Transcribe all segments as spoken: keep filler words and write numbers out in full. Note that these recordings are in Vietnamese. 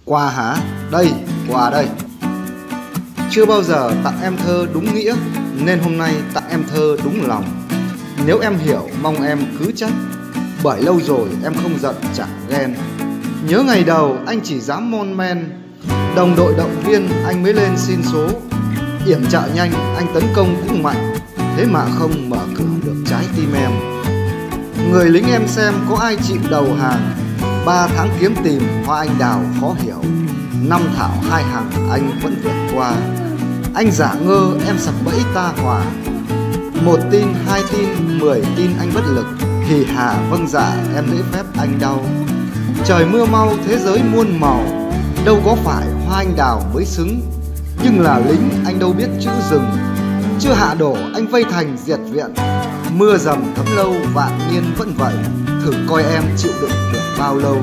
Quà hả? Đây, quà đây. Chưa bao giờ tặng em thơ đúng nghĩa, nên hôm nay tặng em thơ đúng lòng. Nếu em hiểu mong em cứ trách, bởi lâu rồi em không giận chẳng ghen. Nhớ ngày đầu anh chỉ dám mon men, đồng đội động viên anh mới lên xin số. Yểm trợ nhanh anh tấn công cũng mạnh, thế mà không mở cửa được trái tim em. Người lính em xem có ai chịu đầu hàng, ba tháng kiếm tìm hoa anh đào khó hiểu, năm thảo hai hàng anh vẫn vượt qua. Anh giả ngơ em sập bẫy ta hòa, một tin hai tin mười tin anh bất lực. Hì hà vâng dạ em lễ phép anh đau. Trời mưa mau thế giới muôn màu, đâu có phải hoa anh đào mới xứng. Nhưng là lính anh đâu biết chữ rừng, chưa hạ đổ anh vây thành diệt viện. Mưa dầm thấm lâu vạn niên vẫn vậy, thử coi em chịu đựng được bao lâu.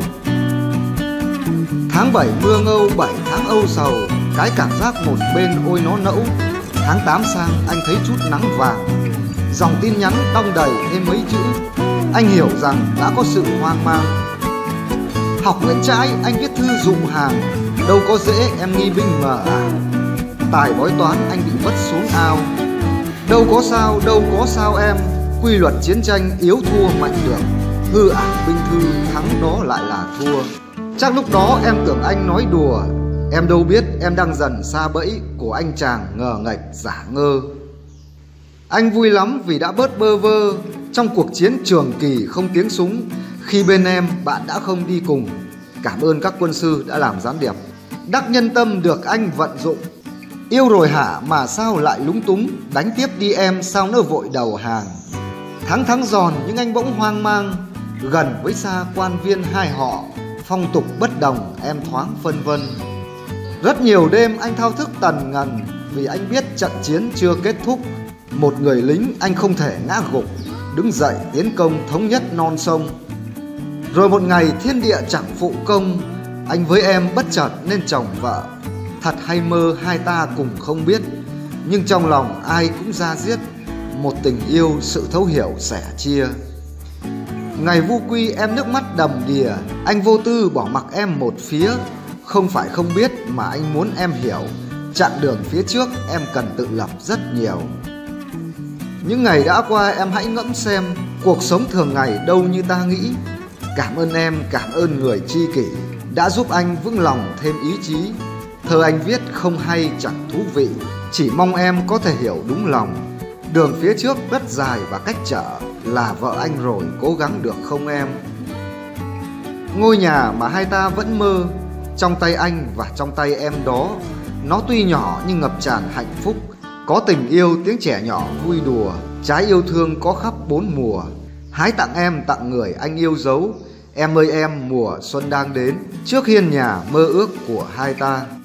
Tháng bảy mưa ngâu bảy tháng âu sầu, cái cảm giác một bên ôi nó nẫu. Tháng tám sang anh thấy chút nắng vàng, dòng tin nhắn đong đầy thêm mấy chữ. Anh hiểu rằng đã có sự hoang mang. Học Nguyễn Trãi anh viết thư dụ hàng, đâu có dễ em nghi binh mờ ảo. Tài bói toán anh bị vất xuống ao, đâu có sao đâu có sao em. Quy luật chiến tranh yếu thua mạnh được, hư ảo binh thư thắng đó lại là thua. Chắc lúc đó em tưởng anh nói đùa, em đâu biết em đang dần xa bẫy của anh chàng ngờ nghệch giả ngơ. Anh vui lắm vì đã bớt bơ vơ trong cuộc chiến trường kỳ không tiếng súng. Khi bên em bạn đã không đi cùng, cảm ơn các quân sư đã làm gián điệp. Đắc nhân tâm được anh vận dụng, yêu rồi hả mà sao lại lúng túng. Đánh tiếp đi em sao nỡ vội đầu hàng. Thắng thắng giòn nhưng anh bỗng hoang mang, gần với xa quan viên hai họ, phong tục bất đồng em thoáng phân vân. Rất nhiều đêm anh thao thức tần ngần, vì anh biết trận chiến chưa kết thúc. Một người lính anh không thể ngã gục, đứng dậy tiến công thống nhất non sông. Rồi một ngày thiên địa chẳng phụ công, anh với em bất chợt nên chồng vợ. Thật hay mơ hai ta cùng không biết, nhưng trong lòng ai cũng ra diết. Một tình yêu sự thấu hiểu sẻ chia. Ngày vu quy em nước mắt đầm đìa, anh vô tư bỏ mặc em một phía. Không phải không biết mà anh muốn em hiểu, chặng đường phía trước em cần tự lập rất nhiều. Những ngày đã qua em hãy ngẫm xem, cuộc sống thường ngày đâu như ta nghĩ. Cảm ơn em, cảm ơn người tri kỷ, đã giúp anh vững lòng thêm ý chí. Thơ anh viết không hay chẳng thú vị, chỉ mong em có thể hiểu đúng lòng. Đường phía trước rất dài và cách trở, là vợ anh rồi cố gắng được không em. Ngôi nhà mà hai ta vẫn mơ, trong tay anh và trong tay em đó. Nó tuy nhỏ nhưng ngập tràn hạnh phúc, có tình yêu tiếng trẻ nhỏ vui đùa. Trái yêu thương có khắp bốn mùa, hái tặng em tặng người anh yêu dấu. Em ơi em, mùa xuân đang đến, trước hiên nhà mơ ước của hai ta.